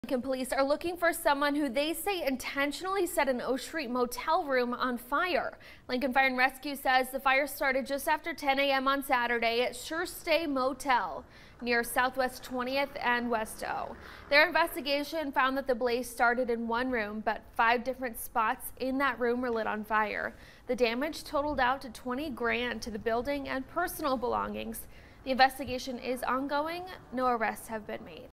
Lincoln police are looking for someone who they say intentionally set an O Street motel room on fire. Lincoln Fire and Rescue says the fire started just after 10 a.m. on Saturday at Sure Stay Motel near Southwest 20th and West O. Their investigation found that the blaze started in one room, but 5 different spots in that room were lit on fire. The damage totaled out to $20 grand to the building and personal belongings. The investigation is ongoing. No arrests have been made.